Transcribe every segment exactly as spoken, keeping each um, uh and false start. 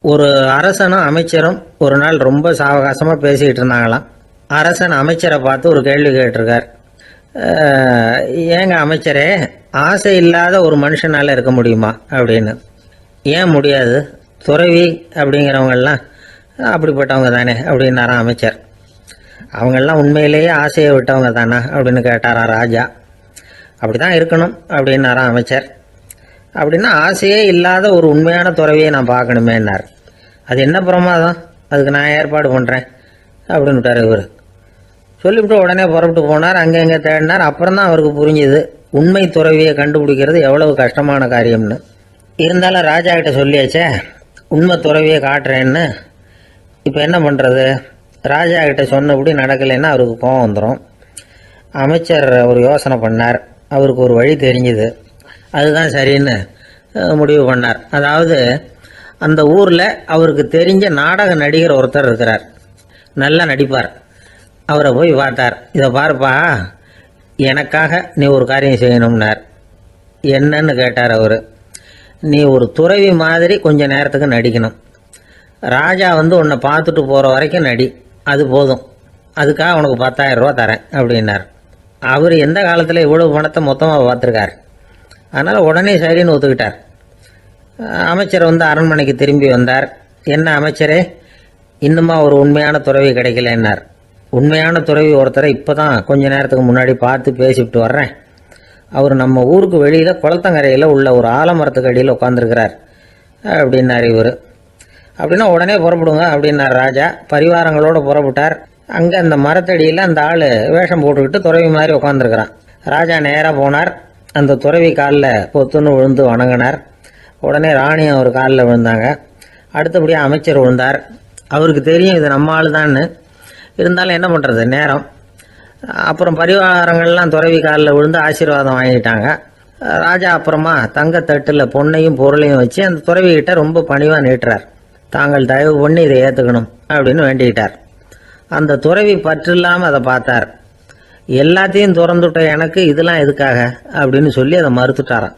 ஒரு அரசனும் அமைச்சரும் ஒரு நாள் ரொம்ப சாவகாசமாக பேசிக்கிட்டு இருந்தாங்களாம். அரசன் அமைச்சரை பார்த்து ஒரு கேள்வி கேட்டிருக்கார். ஏங்க அமைச்சரே, ஆசை இல்லாத ஒரு மனுஷனால் இருக்க முடியுமா அப்படின்னு. ஏன் முடியாது, துறவி அப்படிங்கிறவங்கெல்லாம் அப்படிப்பட்டவங்க தானே அப்படின்னாராம் அமைச்சர். அவங்கெல்லாம் உண்மையிலேயே ஆசையை விட்டவங்க தானா அப்படின்னு கேட்டாராம் ராஜா. அப்படி தான் இருக்கணும் அப்படின்னாராம் அமைச்சர். அப்படின்னா ஆசையே இல்லாத ஒரு உண்மையான துறவியை நான் பார்க்கணுமேன்னார். அது என்ன பிரமாதம், அதுக்கு நான் ஏற்பாடு பண்ணுறேன் அப்படின்னு விட்டார் இவர். சொல்லிவிட்டு உடனே புறப்பட்டு போனார். அங்கே எங்கே தேடினார். அப்புறம் தான் அவருக்கு புரிஞ்சுது உண்மை துறவியை கண்டுபிடிக்கிறது எவ்வளவு கஷ்டமான காரியம்னு. இருந்தாலும் ராஜா கிட்ட சொல்லியாச்சே உண்மை துறவியை காட்டுறேன்னு. இப்போ என்ன பண்ணுறது, ராஜா கிட்ட சொன்னபடி நடக்கலைன்னா அவருக்கு கோபம் வந்துடும். அமைச்சர் ஒரு யோசனை பண்ணார். அவருக்கு ஒரு வழி தெரிஞ்சுது. அதுதான் சரின்னு முடிவு பண்ணார். அதாவது அந்த ஊரில் அவருக்கு தெரிஞ்ச நாடக நடிகர் ஒருத்தர் இருக்கிறார், நல்லா நடிப்பார். அவரை போய் பார்த்தார். இதை பாருப்பா, எனக்காக நீ ஒரு காரியம் செய்யணும்னார். என்னன்னு கேட்டார் அவர். நீ ஒரு துறவி மாதிரி கொஞ்ச நேரத்துக்கு நடிக்கணும். ராஜா வந்து உன்னை பார்த்துட்டு போகிற வரைக்கும் நடி, அது போதும். அதுக்காக உனக்கு பத்தாயிரம் ரூபா தரேன் அப்படின்னார். அவர் எந்த காலத்தில் இவ்வளவு பணத்தை மொத்தமாக பார்த்துருக்கார். அதனால் உடனே சரின்னு ஒத்துக்கிட்டார். அமைச்சர் வந்து அரண்மனைக்கு திரும்பி வந்தார். என்ன அமைச்சரே, இன்னுமா ஒரு உண்மையான துறவி கிடைக்கலன்னார். உண்மையான துறவி ஒருத்தரை இப்போ தான் கொஞ்ச நேரத்துக்கு முன்னாடி பார்த்து பேசிவிட்டு வர்றேன். அவர் நம்ம ஊருக்கு வெளியில் குளத்தங்கரையில் உள்ள ஒரு ஆலமரத்துக்கு அடியில் உட்காந்துருக்கிறார் அப்படின்னார் இவர். அப்படின்னா உடனே புறப்படுங்க அப்படின்னார் ராஜா. பரிவாரங்களோடு புறப்பட்டார். அங்கே அந்த மரத்தடியில் அந்த ஆள் வேஷம் போட்டுக்கிட்டு துறவி மாதிரி உட்காந்துருக்கிறான். ராஜா நேராக போனார். அந்த துறவி காலில் பொத்துன்னு விழுந்து வணங்கினார். உடனே ராணியும் அவர் காலில் விழுந்தாங்க. அடுத்தபடியாக அமைச்சர் விழுந்தார். அவருக்கு தெரியும் இது நம்ம ஆள் தான்னு. இருந்தாலும் என்ன பண்ணுறது, நேரம். அப்புறம் பரிவாரங்கள்லாம் துறவி காலில் விழுந்து ஆசீர்வாதம் வாங்கிட்டாங்க. ராஜா அப்புறமா தங்கத்தட்டில் பொண்ணையும் பொருளையும் வச்சு அந்த துறவிகிட்ட ரொம்ப பணிவாக நீட்டுறார். தாங்கள் தயவு பண்ணி இதை ஏற்றுக்கணும் அப்படின்னு வேண்டிக்கிட்டார். அந்த துறவி பற்று இல்லாமல் அதை பார்த்தார். எல்லாத்தையும் திறந்துட்ட எனக்கு இதெல்லாம் எதுக்காக அப்படின்னு சொல்லி அதை மறுத்துட்டாராம்.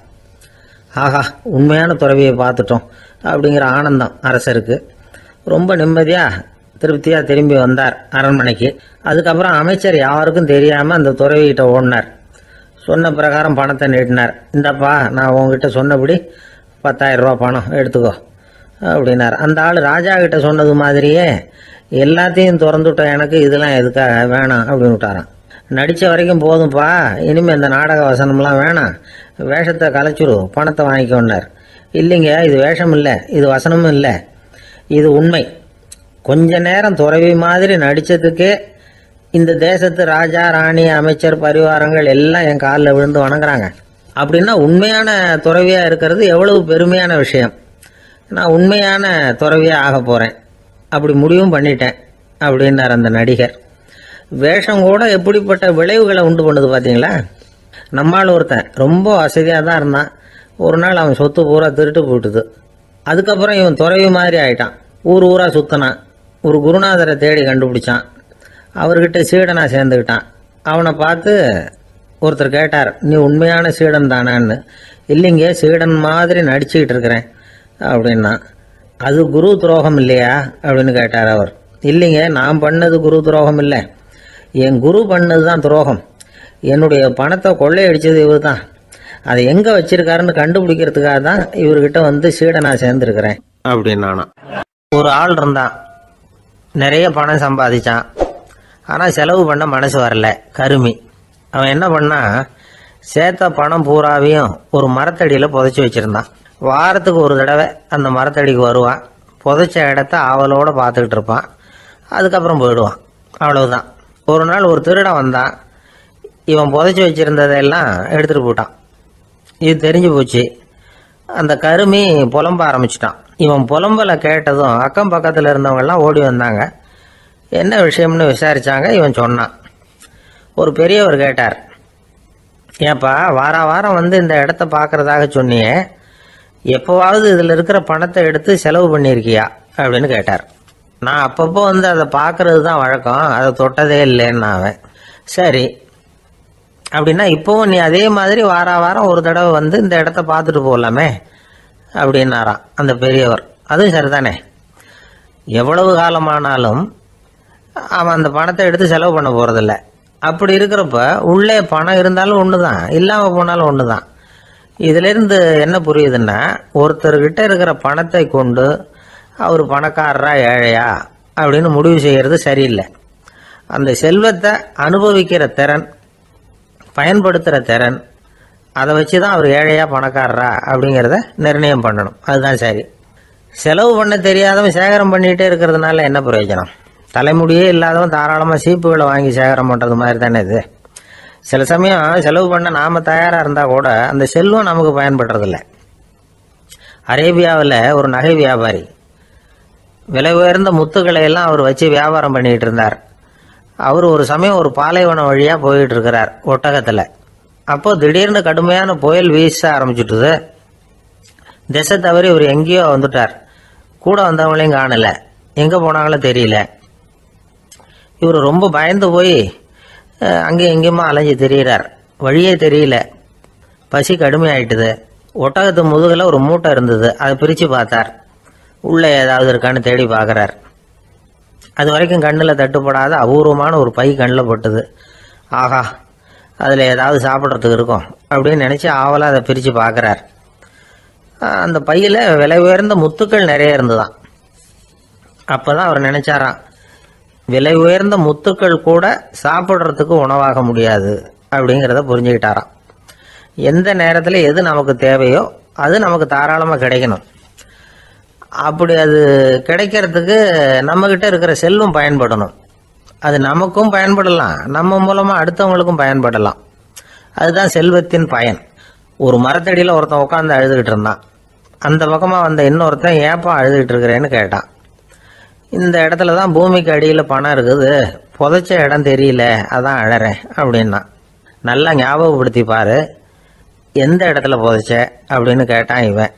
ஆஹா, உண்மையான துறவியை பார்த்துட்டோம் அப்படிங்கிற ஆனந்தம் அரசருக்கு. ரொம்ப நிம்மதியாக திருப்தியாக திரும்பி வந்தார் அரண்மனைக்கு. அதுக்கப்புறம் அமைச்சர் யாருக்கும் தெரியாமல் அந்த துறவிகிட்ட ஓடினார். சொன்ன பிரகாரம் பணத்தை நீட்டினார். இந்தப்பா, நான் உங்ககிட்ட சொன்னபடி பத்தாயிரம் ரூபா பணம் எடுத்துக்கோ அப்படின்னார். அந்த ஆள் ராஜா கிட்ட சொன்னது மாதிரியே எல்லாத்தையும் திறந்துட்ட எனக்கு இதெல்லாம் எதுக்காக வேணாம் அப்படின்னு விட்டாரான். நடித்த வரைக்கும் போதும்ப்பா, இனிமேல் இந்த நாடக வசனம்லாம் வேணாம், வேஷத்தை கலைச்சிரு, பணத்தை வாங்கிக்கோன்னார். இல்லைங்க, இது வேஷம் இல்லை, இது வசனமும் இல்லை, இது உண்மை. கொஞ்ச நேரம் துறவி மாதிரி நடித்ததுக்கே இந்த தேசத்து ராஜா ராணி அமைச்சர் பரிவாரங்கள் எல்லாம் என் காலில் விழுந்து வணங்குறாங்க. அப்படின்னா உண்மையான துறவியாக இருக்கிறது எவ்வளவு பெருமையான விஷயம். நான் உண்மையான துறவியாக ஆக போகிறேன், அப்படி முடிவும் பண்ணிட்டேன் அப்படின்னார் அந்த நடிகர். வேஷம் கூட எப்படிப்பட்ட விளைவுகளை உண்டு பண்ணுது பார்த்தீங்களா. நம்மால் ஒருத்தன் ரொம்ப வசதியாக தான் இருந்தான். ஒரு நாள் அவன் சொத்து பூரா திருட்டு போட்டுது. அதுக்கப்புறம் இவன் துறவி மாதிரி ஆயிட்டான். ஊர் ஊராக சுற்றினான். ஒரு குருநாதரை தேடி கண்டுபிடிச்சான். அவர்கிட்ட சீடனாக சேர்ந்துக்கிட்டான். அவனை பார்த்து ஒருத்தர் கேட்டார், நீ உண்மையான சீடன் தானான்னு. இல்லைங்க, சீடன் மாதிரி நடிச்சுக்கிட்டு இருக்கிறேன் அப்படின்னா. அது குரு துரோகம் இல்லையா அப்படின்னு கேட்டார் அவர். இல்லைங்க, நான் பண்ணது குரு துரோகம் இல்லை, என் குரு பண்ணது தான் துரோகம். என்னுடைய பணத்தை கொள்ளையடிச்சது இவர் தான். அதை எங்கே வச்சிருக்காருன்னு கண்டுபிடிக்கிறதுக்காக தான் இவர்கிட்ட வந்து சீடனாக சேர்ந்துருக்கிறேன் அப்படின்னானா. ஒரு ஆள் இருந்தான், நிறைய பணம் சம்பாதிச்சான். ஆனால் செலவு பண்ண மனசு வரல, கருமி. அவன் என்ன பண்ணா, சேர்த்த பணம் பூராவையும் ஒரு மரத்தடியில் புதைச்சி வச்சுருந்தான். வாரத்துக்கு ஒரு தடவை அந்த மரத்தடிக்கு வருவான். புதைச்ச இடத்த ஆவலோடு பார்த்துக்கிட்டு இருப்பான். அதுக்கப்புறம் போயிடுவான். அவ்வளவுதான். ஒரு நாள் ஒரு திருடன் வந்தான். இவன் புதைச்சி வச்சுருந்ததெல்லாம் எடுத்துகிட்டு போட்டான். இது தெரிஞ்சு போச்சு. அந்த கருமி புலம்ப ஆரம்பிச்சிட்டான். இவன் புலம்பலை கேட்டதும் அக்கம் பக்கத்தில் இருந்தவங்கெல்லாம் ஓடி வந்தாங்க. என்ன விஷயம்னு விசாரித்தாங்க. இவன் சொன்னான். ஒரு பெரியவர் கேட்டார், ஏப்பா, வார வாரம் வந்து இந்த இடத்த பார்க்குறதாக சொன்னியே, எப்போவாவது இதில் இருக்கிற பணத்தை எடுத்து செலவு பண்ணியிருக்கியா அப்படின்னு கேட்டார். நான் அப்பப்போ வந்து அதை பார்க்கறது தான் வழக்கம், அதை தொட்டதே இல்லைன்னு அவன். சரி, அப்படின்னா இப்போவும் நீ அதே மாதிரி வார வாரம் ஒரு தடவை வந்து இந்த இடத்த பார்த்துட்டு போகலாமே அப்படின்னாராம் அந்த பெரியவர். அதுவும் சரிதானே. எவ்வளவு காலமானாலும் அவன் அந்த பணத்தை எடுத்து செலவு பண்ண போகிறதில்ல. அப்படி இருக்கிறப்ப உள்ளே பணம் இருந்தாலும் ஒன்று தான், இல்லாமல் போனாலும் ஒன்று தான். இதிலேருந்து என்ன புரியுதுன்னா, ஒருத்தர்கிட்ட இருக்கிற பணத்தை கொண்டு அவர் பணக்காரரா ஏழையா அப்படின்னு முடிவு செய்கிறது சரியில்லை. அந்த செல்வத்தை அனுபவிக்கிற திறன், பயன்படுத்துகிற திறன், அதை வச்சு தான் அவர் ஏழையா பணக்காரரா அப்படிங்கிறத நிர்ணயம் பண்ணணும். அதுதான் சரி. செலவு பண்ண தெரியாதவன் சேகரம் பண்ணிகிட்டே இருக்கிறதுனால என்ன பிரயோஜனம்? தலைமுடியே இல்லாதவன் தாராளமாக சீப்புகளை வாங்கி சேகரம் பண்ணுறது மாதிரி தானே இது. சில சமயம் செலவு பண்ண நாம் தயாராக இருந்தால் கூட அந்த செல்வம் நமக்கு பயன்படுறதில்ல. அரேபியாவில் ஒரு நகை வியாபாரி விலை உயர்ந்த முத்துக்களை எல்லாம் அவர் வச்சு வியாபாரம் பண்ணிகிட்டு இருந்தார். அவர் ஒரு சமயம் ஒரு பாலைவனம் வழியாக போயிட்டு இருக்கிறார் ஒட்டகத்தில். அப்போது திடீர்னு கடுமையான புயல் வீச ஆரம்பிச்சுட்டுது. திசை தவறி இவர் எங்கேயோ வந்துட்டார். கூட வந்தவங்களையும் காணலை, எங்கே போனாங்களோ தெரியல. இவர் ரொம்ப பயந்து போய் அங்கேயும் எங்கேயுமா அலைஞ்சு தெரிகிறார். வழியே தெரியல. பசி கடுமையாயிட்டுது. ஒட்டகத்து முதுகில் ஒரு மூட்டை இருந்தது. அதை பிரித்து பார்த்தார். உள்ளே ஏதாவது இருக்கான்னு தேடி பார்க்குறார். அது வரைக்கும் கண்ணில் தட்டுப்படாத அபூர்வமான ஒரு பை கண்ணில் பட்டுது. ஆஹா, அதில் ஏதாவது சாப்பிட்றதுக்கு இருக்கும் அப்படின்னு நினச்சி ஆவலாக அதை பிரித்து பார்க்குறார். அந்த பையில் விலை உயர்ந்த முத்துக்கள் நிறைய இருந்துதான். அப்போ தான் அவர் நினச்சாராம், விலை உயர்ந்த முத்துக்கள் கூட சாப்பிட்றதுக்கு உணவாக முடியாது அப்படிங்கிறத புரிஞ்சுக்கிட்டாராம். எந்த நேரத்தில் எது நமக்கு தேவையோ அது நமக்கு தாராளமாக கிடைக்கணும். அப்படி அது கிடைக்கிறதுக்கு நம்மக்கிட்ட இருக்கிற செல்வம் பயன்படணும். அது நமக்கும் பயன்படலாம், நம்ம மூலமாக அடுத்தவங்களுக்கும் பயன்படலாம். அதுதான் செல்வத்தின் பயன். ஒரு மரத்தடியில் ஒருத்தன் உட்காந்து அழுதுகிட்டு இருந்தான். அந்த பக்கமாக வந்த இன்னொருத்தன் ஏப்பா அழுதுகிட்டு இருக்கிறேன்னு கேட்டான். இந்த இடத்துல தான் பூமிக்கு அடியில் பணம் இருக்குது, புதைச்ச இடம் தெரியல, அதான் அழறேன் அப்படின்னா. நல்லா ஞாபகப்படுத்தி பாரு, எந்த இடத்துல புதைச்ச அப்படின்னு கேட்டான் இவன்.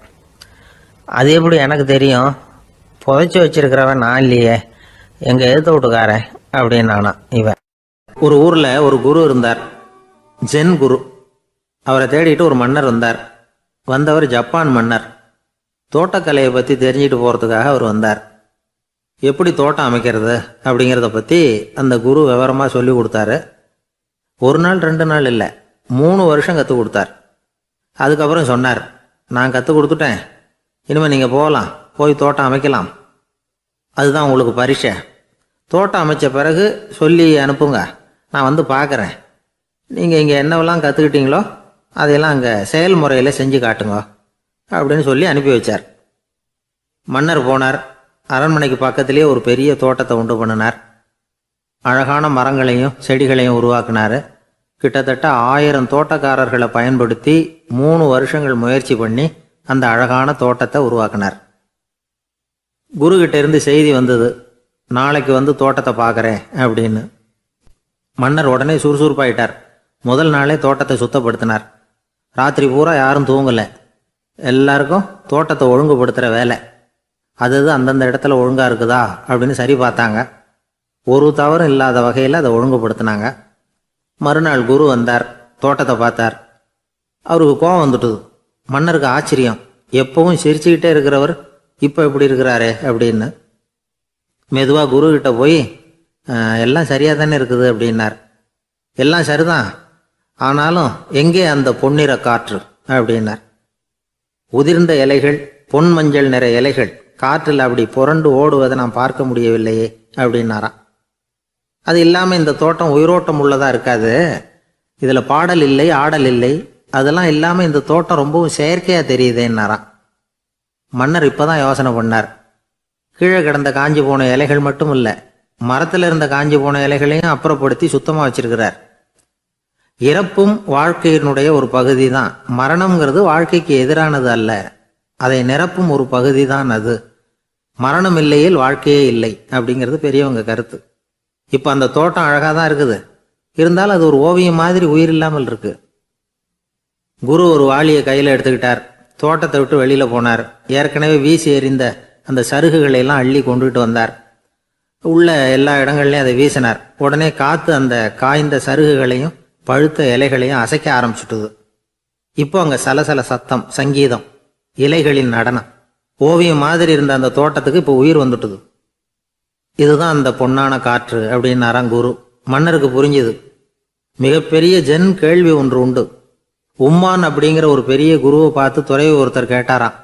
அது எப்படி எனக்கு தெரியும்? புதைச்சி வச்சிருக்கிறவன் நான் இல்லையே, எங்கள் எழுத்து வீட்டுக்காரன் அப்படின்னானா இவன். ஒரு ஊரில் ஒரு குரு இருந்தார், ஜென் குரு. அவரை தேடிட்டு ஒரு மன்னர் வந்தார். வந்தவர் ஜப்பான் மன்னர். தோட்டக்கலையை பற்றி தெரிஞ்சுட்டு போகிறதுக்காக அவர் வந்தார். எப்படி தோட்டம் அமைக்கிறது அப்படிங்கிறத பற்றி அந்த குரு விவரமாக சொல்லி கொடுத்தாரு. ஒரு நாள் ரெண்டு நாள் இல்லை, மூணு வருஷம் கற்றுக் கொடுத்தார். அதுக்கப்புறம் சொன்னார், நான் கற்றுக் கொடுத்துட்டேன், இனிமேல் நீங்கள் போகலாம், போய் தோட்டம் அமைக்கலாம். அதுதான் உங்களுக்கு பரிசை. தோட்டம் அமைச்ச பிறகு சொல்லி அனுப்புங்க, நான் வந்து பார்க்குறேன். நீங்கள் இங்கே என்னவெல்லாம் கற்றுக்கிட்டீங்களோ அதையெல்லாம் அங்கே செயல்முறையில் செஞ்சு காட்டுங்க அப்படின்னு சொல்லி அனுப்பி வச்சார். மன்னர் போனார். அரண்மனைக்கு பக்கத்திலேயே ஒரு பெரிய தோட்டத்தை உண்டு பண்ணினார். அழகான மரங்களையும் செடிகளையும் உருவாக்கினார். கிட்டத்தட்ட ஆயிரம் தோட்டக்காரர்களை பயன்படுத்தி மூணு வருஷங்கள் முயற்சி பண்ணி அந்த அழகான தோட்டத்தை உருவாக்கினார். குருகிட்ட இருந்து செய்தி வந்தது, நாளைக்கு வந்து தோட்டத்தை பார்க்குறேன் அப்படின்னு. மன்னர் உடனே சுறுசுறுப்பாயிட்டார். முதல் நாளே தோட்டத்தை சுத்தப்படுத்தினார். ராத்திரி பூரா யாரும் தூங்கலை. எல்லாருக்கும் தோட்டத்தை ஒழுங்குபடுத்துகிற வேலை. அது அந்தந்த இடத்துல ஒழுங்காக இருக்குதா அப்படின்னு சரி பார்த்தாங்க. ஒரு தவறும் இல்லாத வகையில் அதை ஒழுங்குபடுத்தினாங்க. மறுநாள் குரு வந்தார், தோட்டத்தை பார்த்தார். அவருக்கு கோபம் வந்துட்டுது. மன்னருக்கு ஆச்சரியம், எப்பவும் சிரிச்சுக்கிட்டே இருக்கிறவர் இப்போ எப்படி இருக்கிறாரே அப்படின்னு. மெதுவாக குருக்கிட்ட போய் எல்லாம் சரியாக தானே இருக்குது அப்படின்னார். எல்லாம் சரிதான், ஆனாலும் எங்கே அந்த பொன்னிற காற்று அப்படின்னார். உதிர்ந்த இலைகள், பொன் மஞ்சள் நிற இலைகள் காற்றில் அப்படி புரண்டு ஓடுவதை நான் பார்க்க முடியவில்லையே அப்படின்னாராம். அது இல்லாமல் இந்த தோட்டம் உயிரோட்டம் உள்ளதாக இருக்காது, இதில் பாடல் இல்லை, ஆடல் இல்லை, அதெல்லாம் இல்லாமல் இந்த தோட்டம் ரொம்பவும் செயற்கையாக தெரியுதேன்னாராம். மன்னர் இப்போ தான் யோசனை பண்ணார். கீழே கிடந்த காஞ்சி போன இலைகள் மட்டும் இல்லை, மரத்தில் இருந்த காஞ்சி போன இலைகளையும் அப்புறப்படுத்தி சுத்தமாக வச்சிருக்கிறார். இறப்பும் வாழ்க்கையினுடைய ஒரு பகுதி தான். மரணம்ங்கிறது வாழ்க்கைக்கு எதிரானது அல்ல, அதை நிரப்பும் ஒரு பகுதி தான் அது. மரணம் இல்லையில் வாழ்க்கையே இல்லை அப்படிங்கிறது பெரியவங்க கருத்து. இப்போ அந்த தோட்டம் அழகாக தான் இருக்குது, இருந்தாலும் அது ஒரு ஓவியம் மாதிரி உயிர் இல்லாமல் இருக்கு. குரு ஒரு வாளியை கையில் எடுத்துக்கிட்டார். தோட்டத்தை விட்டு வெளியில் போனார். ஏற்கனவே வீசி எறிந்த அந்த சருகுகளை எல்லாம் அள்ளி கொண்டுகிட்டு வந்தார். உள்ள எல்லா இடங்கள்லையும் அதை வீசினார். உடனே காற்று அந்த காய்ந்த சருகுகளையும் பழுத்த இலைகளையும் அசைக்க ஆரம்பிச்சுட்டுது. இப்போ அங்கே சலசல சத்தம், சங்கீதம், இலைகளின் நடனம். ஓவியம் மாதிரி இருந்த அந்த தோட்டத்துக்கு இப்போ உயிர் வந்துட்டுது. இதுதான் அந்த பொன்னான காற்று அப்படின்னாராம் குரு. மன்னருக்கு புரிஞ்சுது. மிகப்பெரிய ஜென் கேள்வி ஒன்று உண்டு. உம்மான் அப்படிங்கிற ஒரு பெரிய குருவை பார்த்து துறவி ஒருத்தர் கேட்டாராம்,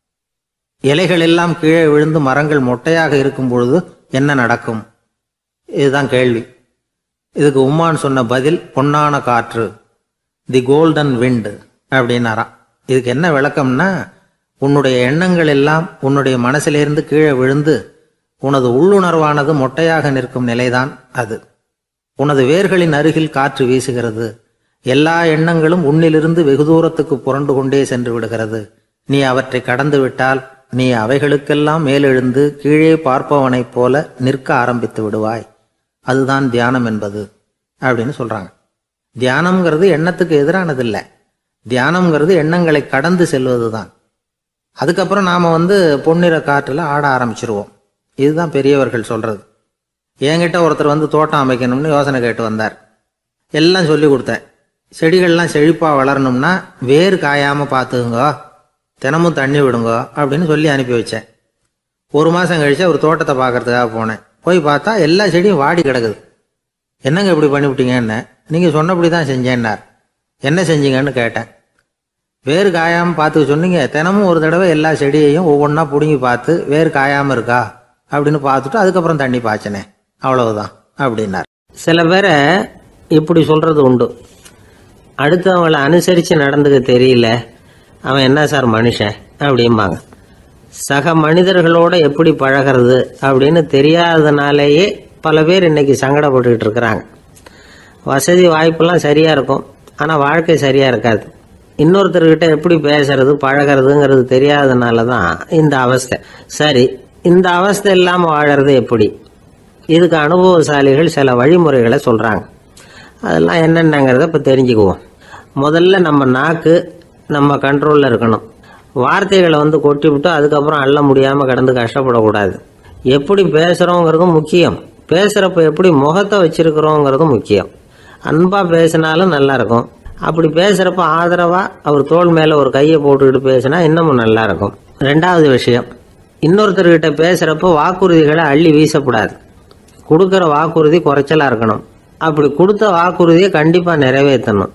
இலைகள் எல்லாம் கீழே விழுந்து மரங்கள் மொட்டையாக இருக்கும் பொழுது என்ன நடக்கும்? இதுதான் கேள்வி. இதுக்கு உம்மான் சொன்ன பதில் பொன்னான காற்று, தி கோல்டன் விண்ட் அப்படின்னாராம். இதுக்கு என்ன விளக்கம்னா, உன்னுடைய எண்ணங்கள் எல்லாம் உன்னுடைய மனசிலிருந்து கீழே விழுந்து உனது உள்ளுணர்வானது மொட்டையாக நிற்கும் நிலைதான் அது. உனது வேர்களின் அருகில் காற்று வீசுகிறது. எல்லா எண்ணங்களும் உன்னிலிருந்து வெகு தூரத்துக்கு புரண்டு கொண்டே சென்று விடுகிறது. நீ அவற்றை கடந்து விட்டால் நீ அவைகளுக்கெல்லாம் மேலெழுந்து கீழே பார்ப்பவனைப் போல நிற்க ஆரம்பித்து விடுவாய். அதுதான் தியானம் என்பது அப்படின்னு சொல்றாங்க. தியானம்ங்கிறது எண்ணத்துக்கு எதிரானதில்லை. தியானம்ங்கிறது எண்ணங்களை கடந்து செல்வது தான். அதுக்கப்புறம் நாம வந்து பொன்னிற காற்றுல ஆட ஆரம்பிச்சிருவோம். இதுதான் பெரியவர்கள் சொல்றது. என்கிட்ட ஒருத்தர் வந்து தோட்டம் அமைக்கணும்னு யோசனை கேட்டு வந்தார். எல்லாம் சொல்லி கொடுத்தேன். செடிகள்லாம் செழிப்பாக வளரணும்னா வேர் காயாமல் பார்த்துக்குங்க, தினமும் தண்ணி விடுங்க அப்படின்னு சொல்லி அனுப்பி வச்சேன். ஒரு மாதம் கழிச்சு ஒரு தோட்டத்தை பார்க்கறதுக்காக போனேன். போய் பார்த்தா எல்லா செடியும் வாடி கிடக்குது. என்னங்க இப்படி பண்ணிவிட்டீங்கன்னு. நீங்கள் சொன்னபடி தான் செஞ்சேன்னார். என்ன செஞ்சீங்கன்னு கேட்டேன். வேர் காயாமல் பார்த்துக்க சொன்னீங்க, தினமும் ஒரு தடவை எல்லா செடியையும் ஒவ்வொன்றா பிடுங்கி பார்த்து வேர் காயாமல் இருக்கா அப்படின்னு பார்த்துட்டு அதுக்கப்புறம் தண்ணி பாய்ச்சனே, அவ்வளவுதான் அப்படின்னார். சில பேரை இப்படி சொல்றது உண்டு. அடுத்தவங்களை அனுசரித்து நடந்துக்க தெரியல, அவன் என்ன சார் மனுஷன் அப்படிம்பாங்க. சக மனிதர்களோட எப்படி பழகிறது அப்படின்னு தெரியாததுனாலேயே பல பேர் இன்னைக்கு சங்கடப்பட்டுக்கிட்டு இருக்கிறாங்க. வசதி வாய்ப்பெல்லாம் சரியாக இருக்கும், ஆனால் வாழ்க்கை சரியாக இருக்காது. இன்னொருத்தர்கிட்ட எப்படி பேசுறது பழகிறதுங்கிறது தெரியாததுனால தான் இந்த அவஸ்தை. சரி, இந்த அவஸ்தை இல்லாமல் வாழறது எப்படி? இதுக்கு அனுபவசாலிகள் சில வழிமுறைகளை சொல்கிறாங்க. அதெல்லாம் என்னென்னங்கிறத இப்போ தெரிஞ்சுக்குவோம். முதல்ல நம்ம நாக்கு நம்ம கண்ட்ரோலில் இருக்கணும். வார்த்தைகளை வந்து கொட்டிவிட்டு அதுக்கப்புறம் அள்ள முடியாமல் கடந்து கஷ்டப்படக்கூடாது. எப்படி பேசுகிறோங்கிறதும் முக்கியம். பேசுகிறப்ப எப்படி முகத்தை வச்சிருக்கிறோங்கிறதும் முக்கியம். அன்பாக பேசினாலும் நல்லாயிருக்கும். அப்படி பேசுகிறப்ப ஆதரவாக அவர் தோள் மேலே ஒரு கையை போட்டுக்கிட்டு பேசினா இன்னமும் நல்லாயிருக்கும். ரெண்டாவது விஷயம், இன்னொருத்தர்கிட்ட பேசுகிறப்போ வாக்குறுதிகளை அள்ளி வீசக்கூடாது. கொடுக்குற வாக்குறுதி குறைச்சலாக இருக்கணும். அப்படி கொடுத்த வாக்குறுதியை கண்டிப்பாக நிறைவேற்றணும்.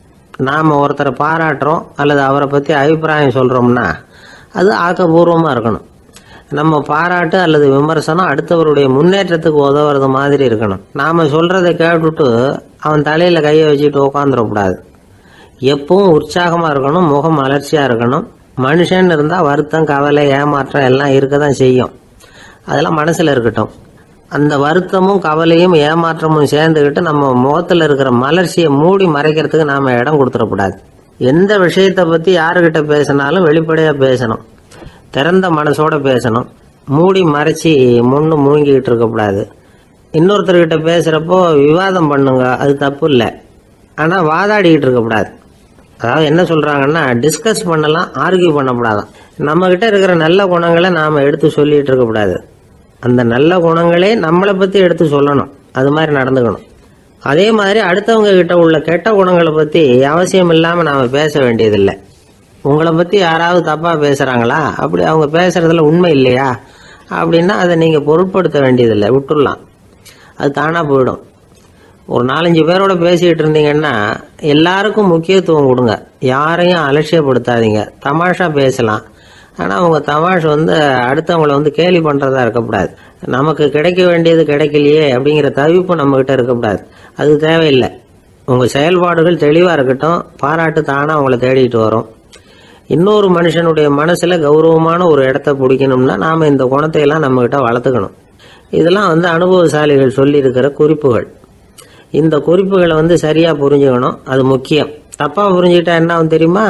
நாம் ஒருத்தரை பாராட்டுறோம் அல்லது அவரை பற்றி அபிப்பிராயம் சொல்கிறோம்னா அது ஆக்கப்பூர்வமாக இருக்கணும். நம்ம பாராட்டு அல்லது விமர்சனம் அடுத்தவருடைய முன்னேற்றத்துக்கு உதவுறது மாதிரி இருக்கணும். நாம் சொல்கிறத கேட்டுட்டு அவன் தலையில் கையை வச்சுட்டு உட்காந்துடக்கூடாது. எப்பவும் உற்சாகமாக இருக்கணும், முகம் மலர்ச்சியாக இருக்கணும். மனுஷன் இருந்தால் வருத்தம், கவலை, ஏமாற்றம் எல்லாம் இருக்க தான் செய்யும். அதெல்லாம் மனசில் இருக்கட்டும். அந்த வருத்தமும் கவலையும் ஏமாற்றமும் சேர்ந்துக்கிட்டு நம்ம முகத்தில் இருக்கிற மலர்ச்சியை மூடி மறைக்கிறதுக்கு நாம் இடம் கொடுத்துடக்கூடாது. எந்த விஷயத்தை பற்றி யாருக்கிட்ட பேசினாலும் வெளிப்படையாக பேசணும். திறந்த மனசோட பேசணும். மூடி மறைச்சி முன்னு மூங்கிக்கிட்டு இருக்கக்கூடாது. இன்னொருத்தர்கிட்ட பேசுகிறப்போ விவாதம் பண்ணுங்க, அது தப்பு இல்லை. ஆனால் வாதாடிக்கிட்டு இருக்கக்கூடாது. அதாவது என்ன சொல்கிறாங்கன்னா, டிஸ்கஸ் பண்ணலாம், ஆர்கியூ பண்ணக்கூடாதான். நம்மக்கிட்ட இருக்கிற நல்ல குணங்களை நாம் எடுத்து சொல்லிகிட்டு இருக்கக்கூடாது. அந்த நல்ல குணங்களே நம்மளை பற்றி எடுத்து சொல்லணும். அது மாதிரி நடந்துக்கணும். அதே மாதிரி அடுத்தவங்க கிட்ட உள்ள கெட்ட குணங்களை பற்றி அவசியம் இல்லாமல் நாம் பேச வேண்டியதில்லை. உங்களை பற்றி யாராவது தப்பாக பேசுகிறாங்களா, அப்படி அவங்க பேசுகிறதுல உண்மை இல்லையா அப்படின்னா அதை நீங்கள் பொருட்படுத்த வேண்டியதில்லை, விட்டுடலாம். அது தானாக போயிடும். ஒரு நாலஞ்சு பேரோட பேசிக்கிட்டு இருந்தீங்கன்னா எல்லாருக்கும் முக்கியத்துவம் கொடுங்க. யாரையும் அலட்சியப்படுத்தாதீங்க. தமாஷா பேசலாம், ஆனால் அவங்க தமாஷ் வந்து அடுத்தவங்களை வந்து கேலி பண்ணுறதா இருக்கக்கூடாது. நமக்கு கிடைக்க வேண்டியது கிடைக்கலையே அப்படிங்கிற தவிப்பு நம்மக்கிட்ட இருக்கக்கூடாது. அது தேவையில்லை. உங்கள் செயல்பாடுகள் தெளிவாக இருக்கட்டும். பாராட்டு தானாக அவங்கள தேடிட்டு வரும். இன்னொரு மனுஷனுடைய மனசில் கௌரவமான ஒரு இடத்த பிடிக்கணும்னா நாம் இந்த குணத்தையெல்லாம் நம்மக்கிட்ட வளர்த்துக்கணும். இதெல்லாம் வந்து அனுபவசாலிகள் சொல்லியிருக்கிற குறிப்புகள். இந்த குறிப்புகளை வந்து சரியாக புரிஞ்சுக்கணும். அது முக்கியம். தப்பாக புரிஞ்சுக்கிட்டா என்ன ஆகும் தெரியுமா?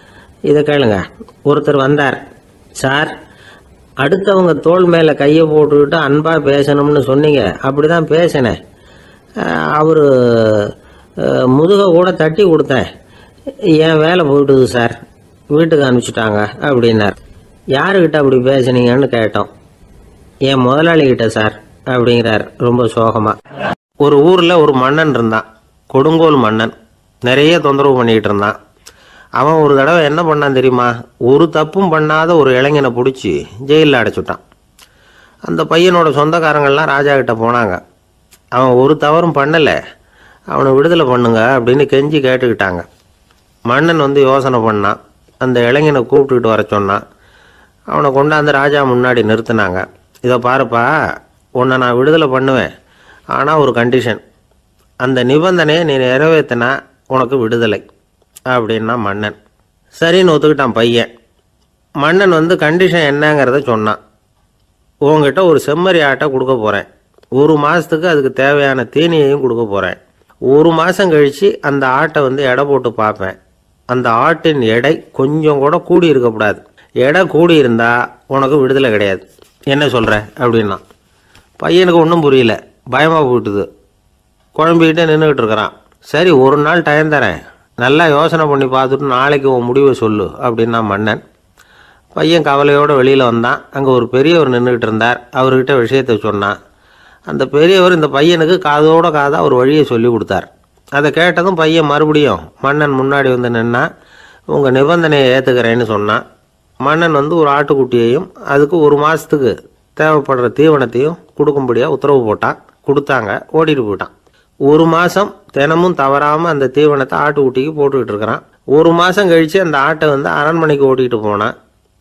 இதை கேளுங்க. ஒருத்தர் வந்தார். சார், அடுத்தவங்க தோள் மேலே கையை போட்டுக்கிட்டு அன்பாக பேசணும்னு சொன்னீங்க. அப்படி தான் பேசினேன். அவர் முதுக கூட தட்டி கொடுத்தேன். என் வேலை போயிட்டுது சார், வீட்டுக்கு அனுப்பிச்சிட்டாங்க அப்படின்னார். யாருக்கிட்ட அப்படி பேசுனீங்கன்னு கேட்டோம். என் முதலாளிகிட்ட சார் அப்படிங்கிறார் ரொம்ப சோகமாக. ஒரு ஊரில் ஒரு மன்னன் இருந்தான், கொடுங்கோல் மன்னன். நிறைய தொந்தரவு பண்ணிக்கிட்டு இருந்தான். அவன் ஒரு தடவை என்ன பண்ணான் தெரியுமா? ஒரு தப்பும் பண்ணாத ஒரு இளைஞனை பிடிச்சி ஜெயிலில் அடைச்சுட்டான். அந்த பையனோட சொந்தக்காரங்கள்லாம் ராஜா கிட்ட போனாங்க. அவன் ஒரு தவறும் பண்ணலை, அவனை விடுதலை பண்ணுங்க அப்படின்னு கெஞ்சி கேட்டுக்கிட்டாங்க. மன்னன் வந்து யோசனை பண்ணான். அந்த இளைஞனை கூப்பிட்டுக்கிட்டு வர சொன்னான். அவனை கொண்டாந்து ராஜா முன்னாடி நிறுத்தினாங்க. இதை பாருப்பா, உன்னை நான் விடுதலை பண்ணுவேன், ஆனால் ஒரு கண்டிஷன். அந்த நிபந்தனையை நீ நிறைவேற்றினா உனக்கு விடுதலை அப்படின்னா மன்னன். சரின்னு ஒத்துக்கிட்டான் பையன். மன்னன் வந்து கண்டிஷன் என்னங்கிறத சொன்னான். உங்ககிட்ட ஒரு செம்மறி ஆட்டை கொடுக்க போகிறேன், ஒரு மாதத்துக்கு அதுக்கு தேவையான தீனியையும் கொடுக்க போகிறேன். ஒரு மாதம் கழித்து அந்த ஆட்டை வந்து எடை போட்டு பார்ப்பேன். அந்த ஆட்டின் எடை கொஞ்சம் கூட கூடி இருக்கக்கூடாது. எடை கூடி இருந்தால் உனக்கு விடுதலை கிடையாது. என்ன சொல்கிற அப்படின்னா. பையனுக்கு ஒன்றும் புரியல, பயமாக போயிட்டுது. குழம்பிக்கிட்டே நின்றுக்கிட்டு இருக்கிறான். சரி, ஒரு நாள் டைம் தரேன், நல்லா யோசனை பண்ணி பார்த்துட்டு நாளைக்கு உன் முடிவை சொல்லு அப்படின்னா மன்னன். பையன் கவலையோடு வெளியில் வந்தான். அங்கே ஒரு பெரியவர் நின்றுக்கிட்டு இருந்தார். அவர்கிட்ட விஷயத்தை சொன்னான். அந்த பெரியவர் இந்த பையனுக்கு காதோட காதாக ஒரு வழியை சொல்லி கொடுத்தார். அதை கேட்டதும் பையன் மறுபடியும் மன்னன் முன்னாடி வந்து நின்னா, உங்கள் நிபந்தனையை ஏற்றுக்கிறேன்னு சொன்னான். மன்னன் வந்து ஒரு ஆட்டுக்குட்டியையும் அதுக்கு ஒரு மாதத்துக்கு தேவைப்படுற தீவனத்தையும் கொடுக்கும்படியாக உத்தரவு போட்டான். கொடுத்தாங்க, ஓடிட்டு போயிட்டான். ஒரு மாதம் தினமும் தவறாமல் அந்த தீவனத்தை ஆட்டுக்குட்டிக்கு போட்டுக்கிட்டு இருக்கிறான். ஒரு மாதம் கழித்து அந்த ஆட்டை வந்து அரண்மனைக்கு ஓட்டிகிட்டு போனான்.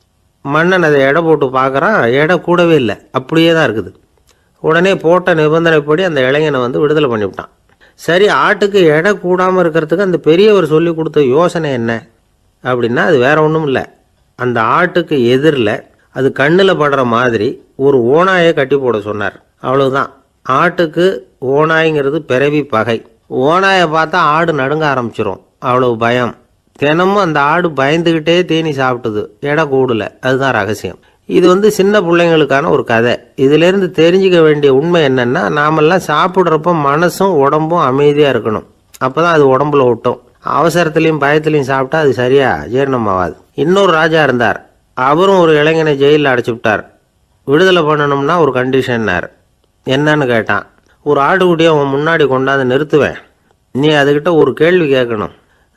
மன்னன் அதை எடை போட்டு பார்க்குறான், எடை கூடவே இல்லை, அப்படியே தான் இருக்குது. உடனே போட்ட நிபந்தனைப்படி அந்த இளைஞனை வந்து விடுதலை பண்ணிவிட்டான். சரி, ஆட்டுக்கு எடை கூடாமல் இருக்கிறதுக்கு அந்த பெரியவர் சொல்லி கொடுத்த யோசனை என்ன அப்படின்னா, அது வேற ஒன்றும் இல்லை. அந்த ஆட்டுக்கு எதிரில் அது கண்ணில் படுற மாதிரி ஒரு ஓநாயை கட்டி போட சொன்னார். அவ்வளவுதான். ஆட்டுக்கு ஓநாய்ங்கிறது பிறவி பகை. ஓநாயை பார்த்தா ஆடு நடுங்க ஆரம்பிச்சிடும், அவ்வளவு பயம். தினமும் அந்த ஆடு பயந்துக்கிட்டே தேனி சாப்பிட்டுது, எடை கூடல. அதுதான் ரகசியம். இது வந்து சின்ன பிள்ளைங்களுக்கான ஒரு கதை. இதிலேருந்து தெரிஞ்சுக்க வேண்டிய உண்மை என்னன்னா, நாமெல்லாம் சாப்பிட்றப்ப மனசும் உடம்பும் அமைதியாக இருக்கணும். அப்போ தான் அது உடம்புல ஒட்டும். அவசரத்துலையும் பயத்துலையும் சாப்பிட்டா அது சரியா ஜீரணமாகாது. இன்னொரு ராஜா இருந்தார். அவரும் ஒரு இளைஞனை ஜெயிலில் அடைச்சி விட்டார். விடுதலை பண்ணணும்னா ஒரு கண்டிஷன்னார். என்னன்னு கேட்டான். ஒரு ஆட்டுக்குட்டியை அவன் முன்னாடி கொண்டாந்து நிறுத்துவேன், நீ அதுக்கிட்ட ஒரு கேள்வி கேட்கணும்,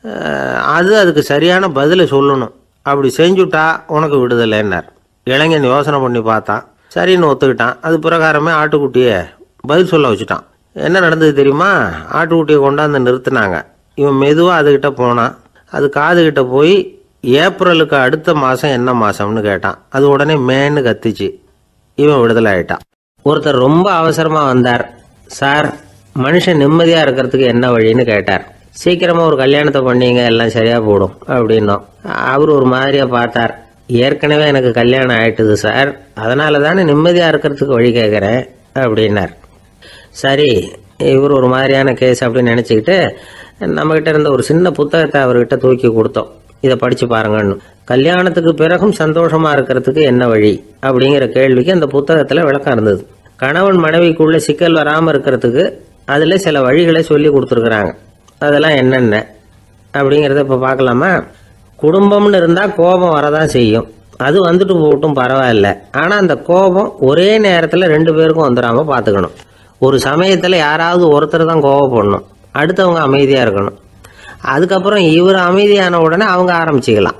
அது அதுக்கு சரியான பதிலை சொல்லணும். அப்படி செஞ்சுட்டா உனக்கு விடுதலைன்னார். இளைஞன் யோசனை பண்ணி பார்த்தான். சரின்னு ஒத்துக்கிட்டான். அது பிரகாரமே ஆட்டுக்குட்டியை பதில் சொல்ல வச்சுட்டான். என்ன நடந்தது தெரியுமா? ஆட்டுக்குட்டியை கொண்டாந்து நிறுத்தினாங்க. இவன் மெதுவாக அதுக்கிட்ட போனான். அது காதுகிட்ட போய் ஏப்ரலுக்கு அடுத்த மாதம் என்ன மாதம்னு கேட்டான். அது உடனே மேன்னு கத்திச்சு. இவன் விடுதலை ஆயிட்டான். ஒருத்தர் ரொம்ப அவசரமாக வந்தார். சார், மனுஷன் நிம்மதியாக இருக்கிறதுக்கு என்ன வழின்னு கேட்டார். சீக்கிரமாக ஒரு கல்யாணத்தை பண்ணீங்க, எல்லாம் சரியாக போடும் அப்படின்னோம். அவர் ஒரு மாதிரியாக பார்த்தார். ஏற்கனவே எனக்கு கல்யாணம் ஆயிட்டுது சார், அதனால தானே நிம்மதியாக இருக்கிறதுக்கு வழி கேட்குறேன் அப்படின்னார். சரி, இவர் ஒரு மாதிரியான கேஸ் அப்படின்னு நினச்சிக்கிட்டு நம்மக்கிட்ட இருந்த ஒரு சின்ன புத்தகத்தை அவர்கிட்ட தூக்கி கொடுத்தோம். இதை படித்து பாருங்கன்னு. கல்யாணத்துக்கு பிறகும் சந்தோஷமாக இருக்கிறதுக்கு என்ன வழி அப்படிங்கிற கேள்விக்கு அந்த புத்தகத்தில் விளக்கம் இருந்தது. கணவன் மனைவிக்குள்ளே சிக்கல் வராமல் இருக்கிறதுக்கு அதில் சில வழிகளை சொல்லி கொடுத்துருக்குறாங்க. அதெல்லாம் என்னென்ன அப்படிங்கிறத இப்போ பார்க்கலாமா? குடும்பம்னு இருந்தால் கோபம் வரதான் செய்யும். அது வந்துட்டு போகட்டும், பரவாயில்ல. ஆனால் அந்த கோபம் ஒரே நேரத்தில் ரெண்டு பேருக்கும் வந்துடாமல் பார்த்துக்கணும். ஒரு சமயத்தில் யாராவது ஒருத்தர் தான் கோபப்படணும், அடுத்தவங்க அமைதியாக இருக்கணும். அதுக்கப்புறம் இவர் அமைதியான உடனே அவங்க ஆரம்பிச்சிக்கலாம்.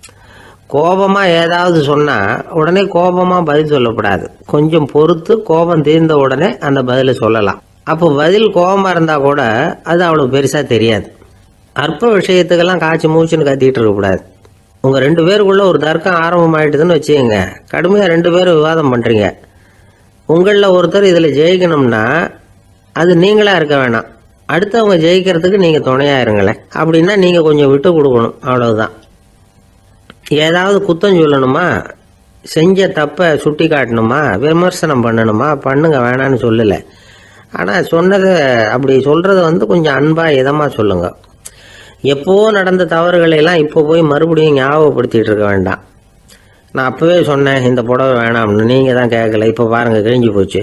கோபமாக ஏதாவது சொன்னால் உடனே கோபமாக பதில் சொல்லக்கூடாது. கொஞ்சம் பொறுத்து கோபம் தீர்ந்த உடனே அந்த பதிலை சொல்லலாம். அப்போ பதில் கோபமாக இருந்தால் கூட அது அவ்வளோ பெருசாக தெரியாது. அற்ப விஷயத்துக்கெல்லாம் காய்ச்சி மூச்சுன்னு கத்திட்டு இருக்கக்கூடாது. உங்கள் ரெண்டு பேருக்குள்ளே ஒரு தர்க்கம் ஆரம்பமாயிட்டுதுன்னு வச்சுக்கோங்க. கடுமையாக ரெண்டு பேரும் விவாதம் பண்ணுறீங்க. உங்களில் ஒருத்தர் இதில் ஜெயிக்கணும்னா அது நீங்களாக இருக்க வேணாம், அடுத்தவங்க ஜெயிக்கிறதுக்கு நீங்கள் துணையாக இருங்களேன். அப்படின்னா நீங்கள் கொஞ்சம் விட்டு கொடுக்கணும், அவ்வளவுதான். ஏதாவது குத்தம் சொல்லணுமா, செஞ்ச தப்பை சுட்டி காட்டணுமா, விமர்சனம் பண்ணணுமா, பண்ணுங்க, வேணான்னு சொல்லலை. ஆனால் சொன்னதை அப்படி சொல்கிறத வந்து கொஞ்சம் அன்பாக இதமாக சொல்லுங்க. எப்போ நடந்த தவறுகளையெல்லாம் இப்போ போய் மறுபடியும் ஞாபகப்படுத்திகிட்டு இருக்க வேண்டாம். நான் அப்போவே சொன்னேன் இந்த புடவை வேணாம்னு, நீங்கள் தான் கேட்கல, இப்போ பாருங்கள் கிழிஞ்சு போச்சு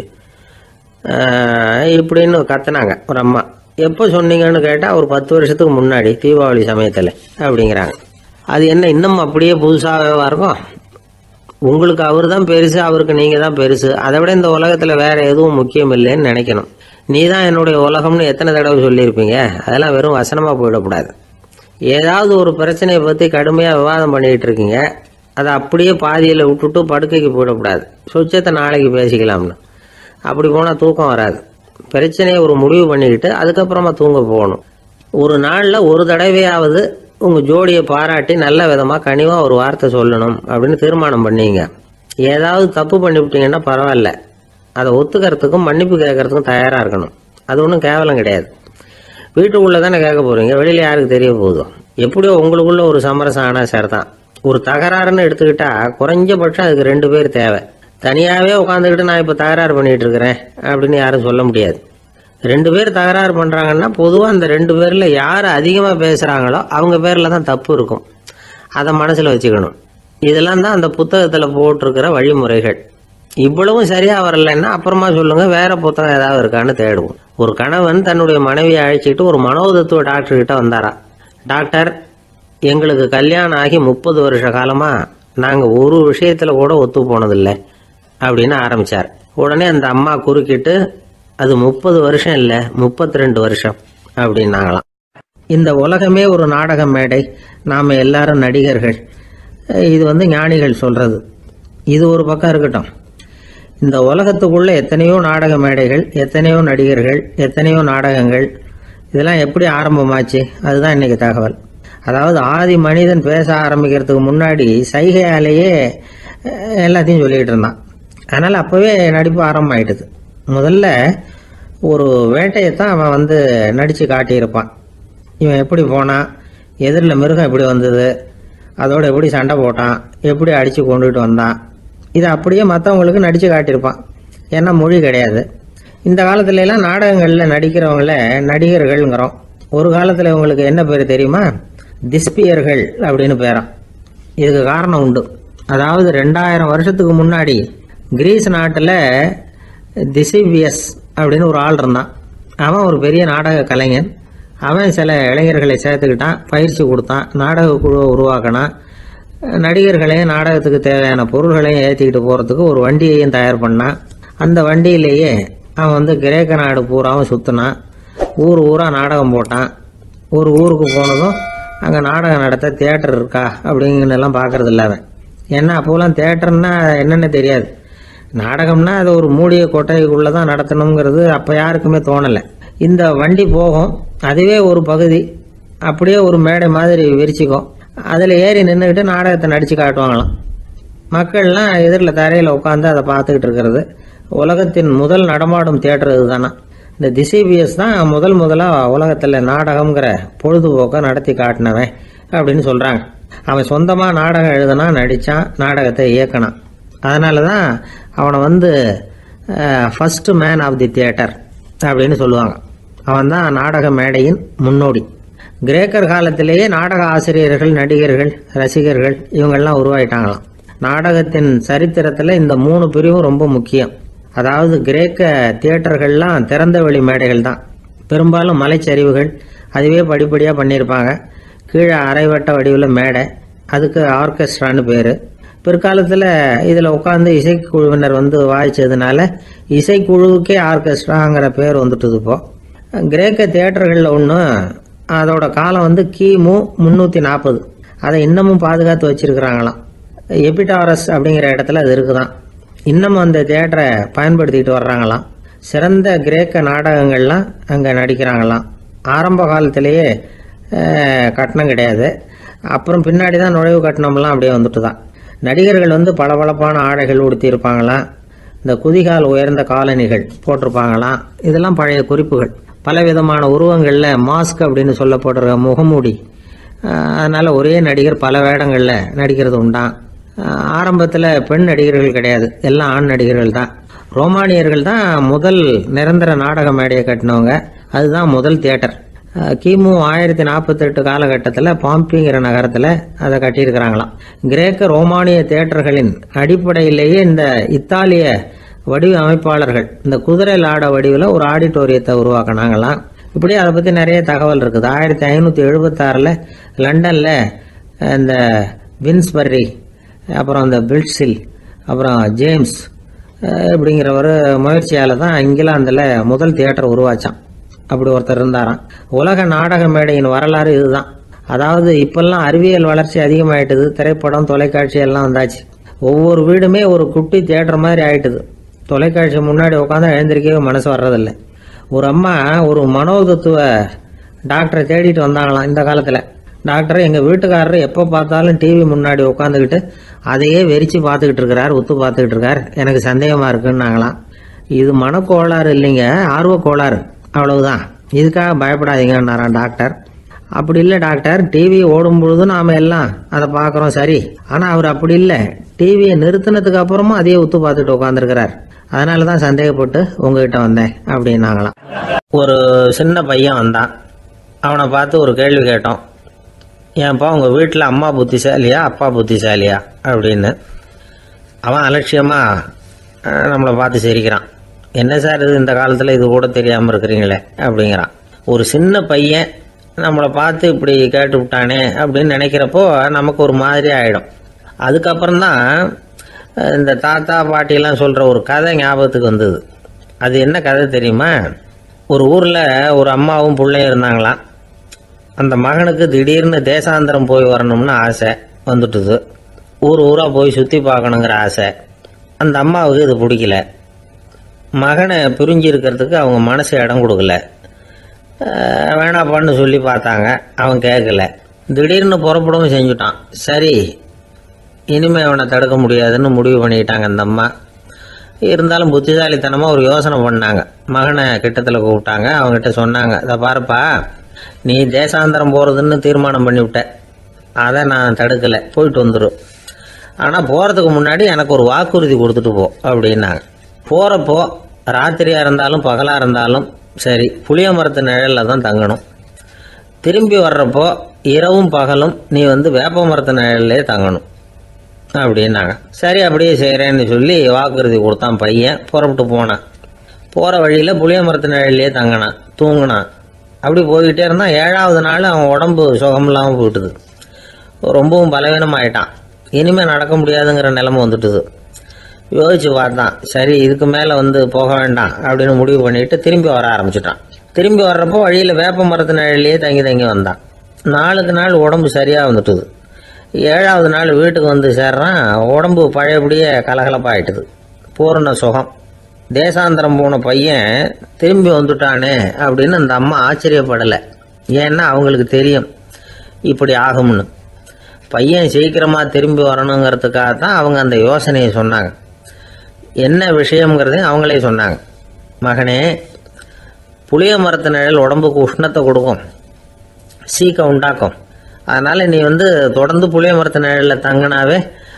இப்படின்னு கத்துனாங்க ஒரு அம்மா. எப்போ சொன்னீங்கன்னு கேட்டால் ஒரு பத்து வருஷத்துக்கு முன்னாடி தீபாவளி சமயத்தில் அப்படிங்கிறாங்க. அது என்ன இன்னும் அப்படியே புதுசாகவே இருக்கும்? உங்களுக்கு அவர் தான் பெருசு, அவருக்கு நீங்கள் தான் பெருசு. அதை விட இந்த உலகத்தில் வேறு எதுவும் முக்கியம் இல்லைன்னு நினைக்கணும். நீ தான் என்னுடைய உலகம்னு எத்தனை தடவை சொல்லியிருப்பீங்க? அதெல்லாம் வெறும் வசனமாக போயிடக்கூடாது. ஏதாவது ஒரு பிரச்சனையை பற்றி கடுமையாக விவாதம் பண்ணிக்கிட்டு இருக்கீங்க, அதை அப்படியே பாதியில் விட்டுட்டு படுக்கைக்கு போயிடக்கூடாது. சொச்சத்தை நாளைக்கு பேசிக்கலாம்னு. அப்படி போனால் தூக்கம் வராது. பிரச்சனையை ஒரு முடிவு பண்ணிக்கிட்டு அதுக்கப்புறமா தூங்க போகணும். ஒரு நாளில் ஒரு தடவையாவது உங்கள் ஜோடியை பாராட்டி நல்ல விதமாக கனிவாக ஒரு வார்த்தை சொல்லணும் அப்படின்னு தீர்மானம் பண்ணிங்க. ஏதாவது தப்பு பண்ணிவிட்டீங்கன்னா பரவாயில்ல, அதை ஒத்துக்கிறதுக்கும் மன்னிப்பு கேட்கறதுக்கும் தயாராக இருக்கணும். அது ஒன்றும் கேவலம் கிடையாது. வீட்டுக்குள்ளே தானே கேட்க போகிறீங்க, வெளியில் யாருக்கு தெரிய போதும். எப்படியோ உங்களுக்குள்ள ஒரு சமரசம் ஆனால் சார் தான். ஒரு தகராறுன்னு எடுத்துக்கிட்டா குறைஞ்சபட்சம் அதுக்கு ரெண்டு பேர் தேவை. தனியாகவே உட்காந்துக்கிட்டு நான் இப்போ தகராறு பண்ணிகிட்டு இருக்கிறேன் அப்படின்னு யாரும் சொல்ல முடியாது. ரெண்டு பேர் தகராறு பண்ணுறாங்கன்னா பொதுவாக அந்த ரெண்டு பேரில் யார் அதிகமாக பேசுகிறாங்களோ அவங்க பேரில் தான் தப்பு இருக்கும். அதை மனசில் வச்சுக்கணும். இதெல்லாம் தான் அந்த புத்தகத்தில் போட்டிருக்கிற வழிமுறைகள். இவ்வளவும் சரியாக வரலைன்னா அப்புறமா சொல்லுங்கள், வேறு புத்தகம் ஏதாவது இருக்கான்னு தேடுவோம். ஒரு கணவன் தன்னுடைய மனைவியை அழைச்சிட்டு ஒரு மனோதத்துவ டாக்டர்கிட்ட வந்தாரா. டாக்டர், எங்களுக்கு கல்யாணம் ஆகி முப்பது வருஷ காலமாக நாங்கள் ஒரு விஷயத்தில் கூட ஒத்து போனதில்லை அப்படின்னு ஆரம்பித்தார். உடனே அந்த அம்மா குறுக்கிட்டு, அது முப்பது வருஷம் இல்லை, முப்பத்தி ரெண்டு வருஷம் அப்படின்னாங்களாம். இந்த உலகமே ஒரு நாடக மேடை, நாம் எல்லாரும் நடிகர்கள். இது வந்து ஞானிகள் சொல்கிறது. இது ஒரு பக்கம் இருக்கட்டும். இந்த உலகத்துக்குள்ளே எத்தனையோ நாடக மேடைகள், எத்தனையோ நடிகர்கள், எத்தனையோ நாடகங்கள், இதெல்லாம் எப்படி ஆரம்பமாச்சு? அதுதான் இன்றைக்கி தகவல். அதாவது ஆதி மனிதன் பேச ஆரம்பிக்கிறதுக்கு முன்னாடி சைகையாலேயே எல்லாத்தையும் சொல்லிகிட்டு இருந்தான். அதனால் அப்போவே நடிப்பு ஆரம்பமாயிட்டுது. முதல்ல ஒரு வேட்டையைத்தான் அவன் வந்து நடித்து காட்டியிருப்பான். இவன் எப்படி போனான், எதிரில் மிருகம் எப்படி வந்தது, அதோடு எப்படி சண்டை போட்டான், எப்படி அடித்து கொண்டுகிட்டு வந்தான், இதை அப்படியே மற்றவங்களுக்கு நடித்து காட்டியிருப்பான். ஏன்னா மொழி கிடையாது. இந்த காலத்துலலாம் நாடகங்களில் நடிக்கிறவங்கள நடிகர்கள்ங்கிறோம். ஒரு காலத்தில் இவங்களுக்கு என்ன பேர் தெரியுமா? திஸ்பியர்கள் அப்படின்னு பேரான். இதுக்கு காரணம் உண்டு. அதாவது ரெண்டாயிரம் வருஷத்துக்கு முன்னாடி கிரீஸ் நாட்டில் திசிவியஸ் அப்படின்னு ஒரு ஆள் இருந்தான். அவன் ஒரு பெரிய நாடக கலைஞன். அவன் சில இளைஞர்களை சேர்த்துக்கிட்டான், பயிற்சி கொடுத்தான், நாடக குழுவை உருவாக்கினான். நடிகர்களையும் நாடகத்துக்கு தேவையான பொருள்களையும் ஏற்றிக்கிட்டு போகிறதுக்கு ஒரு வண்டியையும் தயார் பண்ணான். அந்த வண்டியிலேயே அவன் வந்து கிரேக்க நாடு பூராவும் சுற்றினான். ஊர் ஊராக நாடகம் போட்டான். ஒரு ஊருக்கு போனதும் அங்கே நாடகம் நடத்த தியேட்டர் இருக்கா அப்படிங்கன்னெல்லாம் பார்க்கறது இல்லை அவன். ஏன்னா அப்போலாம் தியேட்டர்னா என்னென்ன தெரியாது. நாடகம்னா அது ஒரு மூடிய கொட்டைக்குள்ளே தான் நடத்தணுங்கிறது அப்போ யாருக்குமே தோணலை. இந்த வண்டி போகும், அதுவே ஒரு பகுதி அப்படியே ஒரு மேடை மாதிரி விரிச்சிக்கும். அதில் ஏறி நின்றுக்கிட்டு நாடகத்தை நடித்து காட்டுவாங்களாம். மக்கள்லாம் எதிரில் தரையில் உட்காந்து அதை பார்த்துக்கிட்டு இருக்கிறது. உலகத்தின் முதல் நடமாடும் தியேட்டர் இது தானே. இந்த திசிபியஸ் தான் முதல் முதலாக உலகத்தில் நாடகங்கிற பொழுதுபோக்கை நடத்தி காட்டினவன் அப்படின்னு சொல்கிறாங்க. அவன் சொந்தமாக நாடகம் எழுதுனா, நடித்தான், நாடகத்தை இயக்கினான். அதனால தான் அவனை வந்து first man of the theatre அப்படின்னு சொல்லுவாங்க. அவன் தான் நாடக மேடையின் முன்னோடி. கிரேக்கர் காலத்திலேயே நாடக ஆசிரியர்கள், நடிகர்கள், ரசிகர்கள் இவங்கெல்லாம் உருவாயிட்டாங்களாம். நாடகத்தின் சரித்திரத்தில் இந்த மூணு பிரிவும் ரொம்ப முக்கியம். அதாவது கிரேக்க தியேட்டர்கள்லாம் திறந்த வெளி மேடைகள் தான். பெரும்பாலும் மலைச்சரிவுகள், அதுவே படிப்படியாக பண்ணியிருப்பாங்க. கீழே அரைவட்ட வடிவில் மேடை, அதுக்கு ஆர்கெஸ்ட்ரான்னு பேர். பிற்காலத்தில் இதில் உட்காந்து இசைக்குழுவினர் வந்து வாய்ச்சதுனால இசைக்குழுவுக்கே ஆர்கெஸ்ட்ராங்கிற பேர் வந்துட்டுது. இப்போது கிரேக்க தியேட்டர்களில் ஒன்று, அதோட காலம் வந்து கிமு முந்நூற்றி நாற்பது. அதை இன்னமும் பாதுகாத்து வச்சிருக்கிறாங்களாம். எபிடாரஸ் அப்படிங்கிற இடத்துல அது இருக்குதான். இன்னமும் அந்த தியேட்டரை பயன்படுத்திக்கிட்டு வர்றாங்களாம். சிறந்த கிரேக்க நாடகங்கள்லாம் அங்கே நடிக்கிறாங்களாம். ஆரம்ப காலத்திலேயே கட்டணம் கிடையாது. அப்புறம் பின்னாடி தான் நுழைவு கட்டணம்லாம் அப்படியே வந்துட்டு தான். நடிகர்கள் வந்து பளபளப்பான ஆடைகள் உடுத்தியிருப்பாங்களாம். இந்த குதிகால் உயர்ந்த காலணிகள் போட்டிருப்பாங்களாம். இதெல்லாம் பழைய குறிப்புகள். பலவிதமான உருவங்களில் மாஸ்க் அப்படின்னு சொல்லப்படுற முகமூடி. அதனால் ஒரே நடிகர் பல வேடங்களில் நடிக்கிறது உண்டான். ஆரம்பத்தில் பெண் நடிகர்கள் கிடையாது, எல்லாம் ஆண் நடிகர்கள் தான். ரோமானியர்கள் தான் முதல் நிரந்தர நாடக மேடையை கட்டினவங்க. அதுதான் முதல் தியேட்டர். கிமு ஆயிரத்தி நாற்பத்தெட்டு காலகட்டத்தில் பாம்பிங்கிற நகரத்தில் அதை கட்டியிருக்கிறாங்களாம். கிரேக்க ரோமானிய தியேட்டர்களின் அடிப்படையிலேயே இந்த இத்தாலிய வடிவ அமைப்பாளர்கள் இந்த குதிரை லாட வடிவில் ஒரு ஆடிட்டோரியத்தை உருவாக்கினாங்களாம். இப்படி அதை பற்றி நிறைய தகவல் இருக்குது. ஆயிரத்தி ஐநூற்றி எழுபத்தாறில் லண்டனில் இந்த வின்ஸ்பர்ரி, அப்புறம் இந்த பில்ட்ஸில், அப்புறம் ஜேம்ஸ் இப்படிங்கிற ஒரு முயற்சியால் தான் இங்கிலாந்தில் முதல் தியேட்டர் உருவாச்சான். அப்படி ஒருத்தர் இருந்தாராம். உலக நாடக மேடையின் வரலாறு இதுதான். அதாவது இப்பெல்லாம் அறிவியல் வளர்ச்சி அதிகமாயிட்டுது, திரைப்படம் தொலைக்காட்சி எல்லாம் வந்தாச்சு. ஒவ்வொரு வீடுமே ஒரு குட்டி தேட்டர் மாதிரி ஆயிட்டுது. தொலைக்காட்சி முன்னாடி உட்காந்து எழுந்திருக்கவே மனசு வர்றதில்லை. ஒரு அம்மா ஒரு மனோதத்துவ டாக்டரை தேடிட்டு வந்தாங்களாம் இந்த காலத்தில். டாக்டர், எங்கள் வீட்டுக்காரர் எப்போ பார்த்தாலும் டிவி முன்னாடி உட்காந்துக்கிட்டு அதையே வெறிச்சு பார்த்துக்கிட்டு இருக்கிறார், உத்து பார்த்துக்கிட்டு இருக்கார், எனக்கு சந்தேகமாக இருக்குன்னாங்களாம். இது மனக்கோளாறு இல்லைங்க, ஆர்வ கோளாறு, அவ்வளவுதான், இதுக்காக பயப்படாதீங்கன்னாராம் டாக்டர். அப்படி இல்லை டாக்டர், டிவி ஓடும் பொழுது நாம் எல்லாம் அதை பார்க்குறோம் சரி, ஆனால் அவர் அப்படி இல்லை, டிவியை நிறுத்தினதுக்கு அப்புறமும் அதையே உத்து பார்த்துட்டு உட்காந்துருக்கிறார், அதனால தான் சந்தேகப்பட்டு உங்ககிட்ட வந்தேன் அப்படின்னாங்களாம். ஒரு சின்ன பையன் வந்தான். அவனை பார்த்து ஒரு கேள்வி கேட்டோம். ஏன்ப்பா உங்கள் வீட்டில் அம்மா புத்திசாலியா அப்பா புத்திசாலியா அப்படின்னு. அவன் அலட்சியமாக நம்மளை பார்த்து சிரிக்கிறான். என்ன சார் இது, இந்த காலத்தில் இது கூட தெரியாமல் இருக்கிறீங்களே அப்படிங்கிறான். ஒரு சின்ன பையன் நம்மளை பார்த்து இப்படி கேட்டு விட்டானே அப்படின்னு நினைக்கிறப்போ நமக்கு ஒரு மாதிரி ஆகிடும். அதுக்கப்புறம்தான் இந்த தாத்தா பாட்டிலாம் சொல்கிற ஒரு கதை ஞாபகத்துக்கு வந்தது. அது என்ன கதை தெரியுமா? ஒரு ஊரில் ஒரு அம்மாவும் பிள்ளையும் இருந்தாங்களாம். அந்த மகனுக்கு திடீர்னு தேசாந்திரம் போய் வரணும்னு ஆசை வந்துட்டுது. ஊர் ஊராக போய் சுற்றி பார்க்கணுங்கிற ஆசை. அந்த அம்மாவுக்கு இது பிடிக்கல. மகனை பிரிஞ்சு இருக்கிறதுக்கு அவங்க மனசு இடம் கொடுக்கல. வேணாப்பான்னு சொல்லி பார்த்தாங்க, அவன் கேட்கல. திடீர்னு புறப்படவும் செஞ்சுட்டான். சரி, இனிமேல் அவனை தடுக்க முடியாதுன்னு முடிவு பண்ணிக்கிட்டாங்க அந்த அம்மா. இருந்தாலும் புத்திசாலித்தனமாக ஒரு யோசனை பண்ணாங்க. மகனை கிட்டத்தில் கூப்பிட்டாங்க. அவங்ககிட்ட சொன்னாங்க, இதை பாருப்பா, நீ தேசாந்திரம் போகிறதுன்னு தீர்மானம் பண்ணிவிட்ட, அதை நான் தடுக்கலை, போயிட்டு வந்துடும். ஆனால் போகிறதுக்கு முன்னாடி எனக்கு ஒரு வாக்குறுதி கொடுத்துட்டு போ அப்படின்னாங்க. போகிறப்போ ராத்திரியாக இருந்தாலும் பகலாக இருந்தாலும் சரி, புளிய மரத்து நிழலில் தான் தங்கணும். திரும்பி வர்றப்போ இரவும் பகலும் நீ வந்து வேப்ப மரத்து நிழல்லே தங்கணும் அப்படின்னாங்க. சரி, அப்படியே செய்கிறேன்னு சொல்லி வாக்குறுதி கொடுத்தான் பையன். புறப்பட்டு போனான். போகிற வழியில் புளிய மரத்து நிழல்லே தங்கினான், தூங்கினான். அப்படி போய்கிட்டே இருந்தான். ஏழாவது நாள் அவன் உடம்பு சுகமில்லாமல் போயிட்டுது. ரொம்பவும் பலவீனமாயிட்டான். இனிமேல் நடக்க முடியாதுங்கிற நிலைமை வந்துட்டுது. யோசிச்சு பார்த்தான். சரி, இதுக்கு மேலே வந்து போக வேண்டாம் அப்படின்னு முடிவு பண்ணிட்டு திரும்பி வர ஆரம்பிச்சிட்டான். திரும்பி வர்றப்போ வழியில் வேப்ப மரத்து நிழல்லையே தங்கி தங்கி வந்தான். நாளுக்கு நாள் உடம்பு சரியாக வந்துட்டுது. ஏழாவது நாள் வீட்டுக்கு வந்து சேர்றான். உடம்பு பழையபடியே கலகலப்பாயிட்டுது. பூரண சுகம். தேசாந்திரம் போன பையன் திரும்பி வந்துட்டானே அப்படின்னு அந்த அம்மா ஆச்சரியப்படலை. ஏன்னா அவங்களுக்கு தெரியும் இப்படி ஆகும்னு. பையன் சீக்கிரமாக திரும்பி வரணுங்கிறதுக்காக தான் அவங்க அந்த யோசனையை சொன்னாங்க. என்ன விஷயங்கிறதையும் அவங்களே சொன்னாங்க. மகனே, புளிய மரத்து நிழல் உடம்புக்கு உஷ்ணத்தை கொடுக்கும், சீக்கம் உண்டாக்கும். அதனால் நீ வந்து தொடர்ந்து புளிய மரத்து நிழலில் தங்கினாவே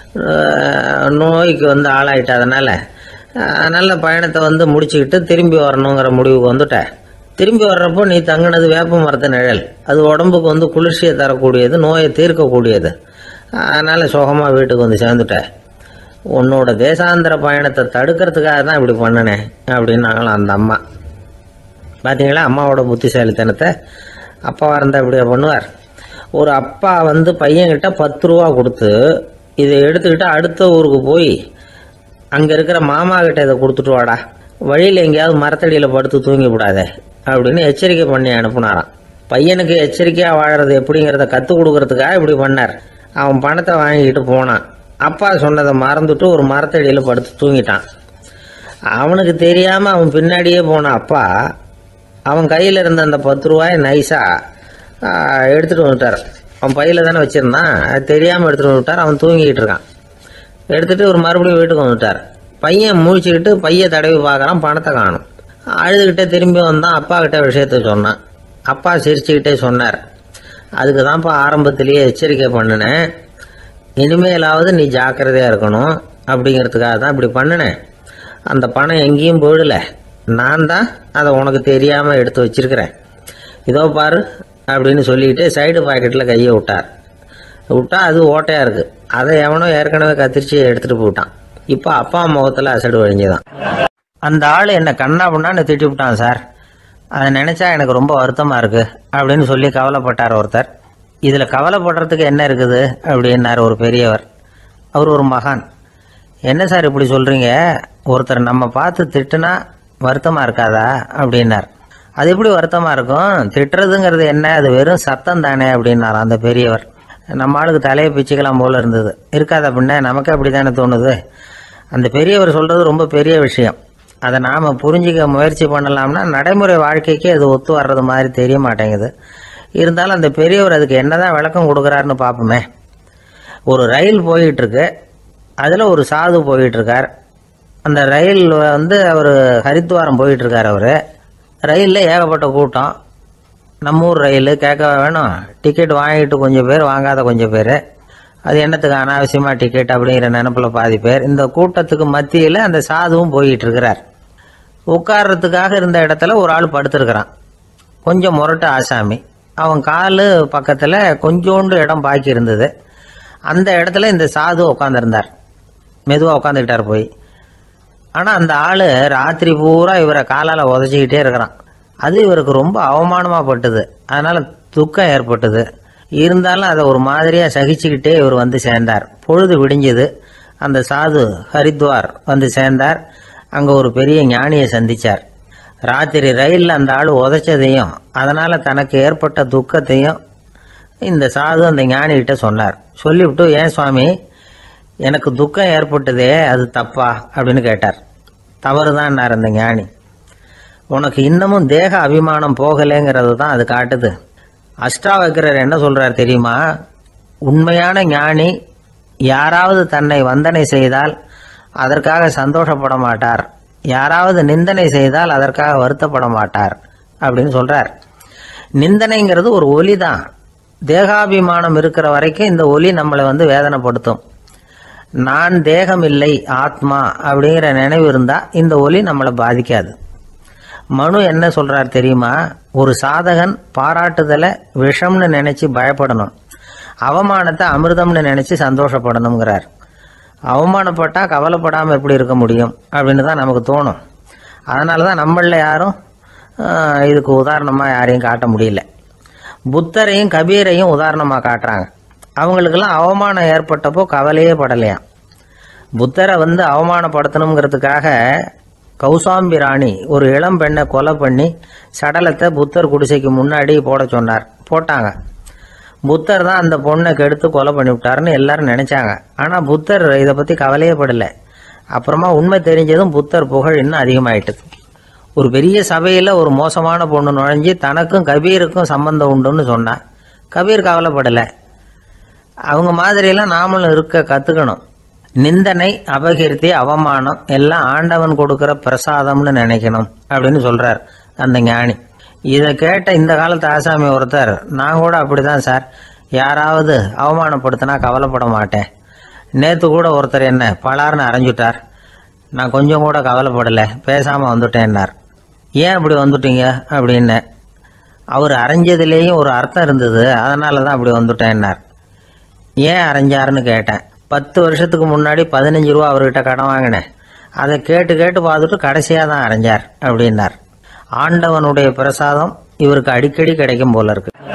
நோய்க்கு வந்து ஆளாயிட்ட. அதனால் நல்ல பயணத்தை வந்து முடிச்சுக்கிட்டு திரும்பி வரணுங்கிற முடிவுக்கு வந்துட்ட. திரும்பி வர்றப்போ நீ தங்கினது வேப்ப மரத்து நிழல், அது உடம்புக்கு வந்து குளிர்ச்சியை தரக்கூடியது, நோயை தீர்க்கக்கூடியது. அதனால் சுகமாக வீட்டுக்கு வந்து சேர்ந்துட்ட. உன்னோட தேசாந்திர பயணத்தை தடுக்கிறதுக்காக தான் இப்படி பண்ணினேன் அப்படின்னாங்களாம் அந்த அம்மா. பார்த்தீங்களா அம்மாவோட புத்திசாலித்தனத்தை? அப்பாவாக இருந்தால் இப்படியா பண்ணுவார்? ஒரு அப்பா வந்து பையன்கிட்ட பத்து ரூபா கொடுத்து இதை எடுத்துக்கிட்டு அடுத்த ஊருக்கு போய் அங்கே இருக்கிற மாமா கிட்ட இதை கொடுத்துட்டு வாடா, வழியில் எங்கேயாவது மரத்தடியில் படுத்து தூங்கி விடாதே அப்படின்னு எச்சரிக்கை பண்ணி அனுப்புனாராம். பையனுக்கு எச்சரிக்கையாக வாழறது எப்படிங்கிறத கற்றுக் கொடுக்கறதுக்காக இப்படி பண்ணார். அவன் பணத்தை வாங்கிக்கிட்டு போனான். அப்பா சொன்னதை மறந்துட்டு ஒரு மரத்தடியில் படுத்து தூங்கிட்டான். அவனுக்கு தெரியாமல் அவன் பின்னாடியே போன அப்பா அவன் கையில் இருந்த அந்த பத்து ரூபாயை நைஸாக எடுத்துகிட்டு வந்துட்டார். அவன் பையில் தானே வச்சுருந்தான், அது தெரியாமல் எடுத்துகிட்டு வந்துட்டார். அவன் தூங்கிக்கிட்டு இருக்கான். எடுத்துகிட்டு ஒரு மறுபடியும் வீட்டுக்கு வந்துட்டார். பையன் முழிச்சுக்கிட்டு பையை தடவி பார்க்குறான், பணத்தை காணும். அழுதுகிட்டே திரும்பி வந்தான். அப்பா கிட்ட விஷயத்த சொன்னான். அப்பா சிரிச்சுக்கிட்டே சொன்னார், அதுக்கு தான்ப்பா ஆரம்பத்திலேயே எச்சரிக்கை பண்ணினேன், இனிமேலாவது நீ ஜாக்கிரதையாக இருக்கணும் அப்படிங்கிறதுக்காக தான் இப்படி பண்ணினேன். அந்த பணம் எங்கேயும் போயிடலை, நான் தான் அதை உனக்கு தெரியாமல் எடுத்து வச்சிருக்கிறேன், இதோ பாரு அப்படின்னு சொல்லிட்டு சைடு பாக்கெட்டில் கையை விட்டார். விட்டா அது ஓட்டையாக இருக்குது. அதை எவனோ ஏற்கனவே கத்திரிச்சு எடுத்துகிட்டு போயிட்டான். இப்போ அப்பா முகத்தில் அசடு வழிஞ்சுதான். அந்த ஆள் என்னை கண்ணா பண்ணான்னு திட்டி விட்டான் சார், அதை நினச்சா எனக்கு ரொம்ப வருத்தமாக இருக்குது அப்படின்னு சொல்லி கவலைப்பட்டார் ஒருத்தர். இதில் கவலைப்படுறதுக்கு என்ன இருக்குது அப்படின்னார் ஒரு பெரியவர். அவர் ஒரு மகான். என்ன சார் இப்படி சொல்கிறீங்க, ஒருத்தர் நம்ம பார்த்து திட்டுனா வருத்தமாக இருக்காதா அப்படின்னார். அது எப்படி வருத்தமாக இருக்கும்? திட்டுறதுங்கிறது என்ன, அது வெறும் சத்தம் தானே அப்படின்னார் அந்த பெரியவர். நம்ம ஆளுக்கு தலையை பிச்சுக்கலாம் போல இருந்தது. இருக்காது அப்படின்னா நமக்கு அப்படி தானே தோணுது. அந்த பெரியவர் சொல்கிறது ரொம்ப பெரிய விஷயம். அதை நாம் புரிஞ்சிக்க முயற்சி பண்ணலாம்னா நடைமுறை வாழ்க்கைக்கு அது ஒத்து வர்றது மாதிரி தெரிய மாட்டேங்குது. இருந்தாலும் அந்த பெரியவர் அதுக்கு என்னதான் விளக்கம் கொடுக்குறாருன்னு பார்ப்போமே. ஒரு ரயில் போயிட்டுருக்கு, அதில் ஒரு சாது போயிட்டுருக்கார். அந்த ரயில் வந்து அவர் ஹரித்வாரம் போயிட்டுருக்கார். அவர் ரயிலில் ஏகப்பட்ட கூட்டம். நம்ம ஊர் ரயில் கேட்க வேணும், டிக்கெட் வாங்கிட்டு கொஞ்சம் பேர், வாங்காத கொஞ்சம் பேர். அது என்னத்துக்கு அனாவசியமாக டிக்கெட் அப்படிங்கிற நினப்பில் பாதி பேர். இந்த கூட்டத்துக்கு மத்தியில் அந்த சாதுவும் போயிட்டு இருக்கிறார். உட்கார்றதுக்காக இருந்த இடத்துல ஒரு ஆள் படுத்துருக்கிறான், கொஞ்சம் முரட்டு ஆசாமி. அவன் கால் பக்கத்தில் கொஞ்சோண்டு இடம் பாக்கி இருந்தது. அந்த இடத்துல இந்த சாது உட்காந்துருந்தார். மெதுவாக உட்காந்துக்கிட்டார் போய். ஆனால் அந்த ஆள் ராத்திரி பூரா இவரை காலால் உதச்சிக்கிட்டே இருக்கிறான். அது இவருக்கு ரொம்ப அவமானமாக பட்டுது. அதனால் துக்கம் ஏற்பட்டது. இருந்தாலும் அதை ஒரு மாதிரியாக சகிச்சுக்கிட்டே இவர் வந்து சேர்ந்தார். பொழுது விடிஞ்சது. அந்த சாது ஹரித்வார் வந்து சேர்ந்தார். அங்கே ஒரு பெரிய ஞானியை சந்தித்தார். ராத்திரி ரயிலில் அந்த ஆள் உதைச்சதையும் அதனால் தனக்கு ஏற்பட்ட துக்கத்தையும் இந்த சாது அந்த ஞானிகிட்ட சொன்னார். சொல்லிவிட்டு, ஏன் சுவாமி, எனக்கு துக்கம் ஏற்பட்டதே அது தப்பா அப்படின்னு கேட்டார். தவறு தான்னார் அந்த ஞானி. உனக்கு இன்னமும் தேக அபிமானம் போகலைங்கிறது தான் அது காட்டுது. அஷ்டாவக்கிரர் என்ன சொல்றார் தெரியுமா? உண்மையான ஞானி யாராவது தன்னை வந்தனை செய்தால் அதற்காக சந்தோஷப்பட மாட்டார், யாராவது நிந்தனை செய்தால் அதற்காக வருத்தப்பட மாட்டார் அப்படின்னு சொல்றார். நிந்தனைங்கிறது ஒரு ஒலி தான். தேகாபிமானம் இருக்கிற வரைக்கும் இந்த ஒலி நம்மளை வந்து வேதனைப்படுத்தும். நான் தேகம் இல்லை, ஆத்மா அப்படிங்கிற நினைவு இருந்தால் இந்த ஒலி நம்மளை பாதிக்காது. மனு என்ன சொல்றார் தெரியுமா? ஒரு சாதகன் பாராட்டுதலை விஷம்னு நினைச்சு பயப்படணும், அவமானத்தை அமிர்தம்னு நினைச்சு சந்தோஷப்படணுங்கிறார். அவமானப்பட்டா கவலைப்படாமல் எப்படி இருக்க முடியும் அப்படின்னு தான் நமக்கு தோணும். அதனால தான் நம்மள யாரும் இதுக்கு உதாரணமாக யாரையும் காட்ட முடியல. புத்தரையும் கபீரையும் உதாரணமாக காட்டுறாங்க. அவங்களுக்கெல்லாம் அவமானம் ஏற்பட்டப்போ கவலையே படலையாம். புத்தரை வந்து அவமானப்படுத்தணுங்கிறதுக்காக கௌசாம்பி ராணி ஒரு இளம் பெண்ணை கொலை பண்ணி சடலத்தை புத்தர் குடிசைக்கு முன்னாடி போட சொன்னார். போட்டாங்க. புத்தர் தான் அந்த பொண்ணை கெடுத்து கொலை பண்ணிவிட்டாருன்னு எல்லாரும் நினைச்சாங்க. ஆனால் புத்தர் இதை பற்றி கவலையே படலை. அப்புறமா உண்மை தெரிஞ்சதும் புத்தர் புகழ் இன்னும் அதிகமாயிட்டது. ஒரு பெரிய சபையில் ஒரு மோசமான பொண்ணு நுழைஞ்சி தனக்கும் கபீருக்கும் சம்பந்தம் உண்டுன்னு சொன்னா கபீர் கவலைப்படலை. அவங்க மாதிரியெல்லாம் நாமளும் இருக்க கற்றுக்கணும். நிந்தனை, அபகீர்த்தி, அவமானம் எல்லாம் ஆண்டவன் கொடுக்குற பிரசாதம்னு நினைக்கணும் அப்படின்னு சொல்கிறார் அந்த ஞானி. இதை கேட்ட இந்த காலத்து ஆசாமி ஒருத்தர், நான் கூட அப்படிதான் சார், யாராவது அவமானப்படுத்தினா கவலைப்பட மாட்டேன். நேற்று கூட ஒருத்தர் என்ன பலார்னு அரைஞ்சுட்டார், நான் கொஞ்சம் கூட கவலைப்படலை, பேசாமல் வந்துட்டேன்னார். ஏன் அப்படி வந்துட்டீங்க அப்படின்னு. அவர் அரைஞ்சதுலேயும் ஒரு அர்த்தம் இருந்தது, அதனால தான் அப்படி வந்துட்டேன்னார். ஏன் அரைஞ்சாருன்னு கேட்டேன். பத்து வருஷத்துக்கு முன்னாடி பதினஞ்சு ரூபா அவர்கிட்ட கடன் வாங்கினேன், அதை கேட்டு கேட்டு பார்த்துட்டு கடைசியாக தான் அரைஞ்சார் அப்படின்னார். ஆண்டவனுடைய பிரசாதம் இவருக்கு அடிக்கடி கிடைக்கும் போல இருக்கு.